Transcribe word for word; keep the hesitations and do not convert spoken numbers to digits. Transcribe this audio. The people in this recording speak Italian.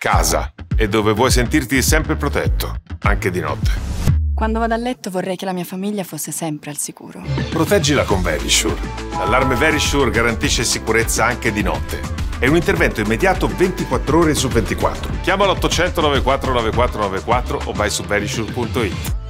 casa e dove vuoi sentirti sempre protetto, anche di notte. Quando vado a letto vorrei che la mia famiglia fosse sempre al sicuro. Proteggila con Verisure. L'allarme Verisure garantisce sicurezza anche di notte. È un intervento immediato ventiquattro ore su ventiquattro. Chiama l'ottocento novantaquattro novantaquattro novantaquattro o vai su verisure punto it.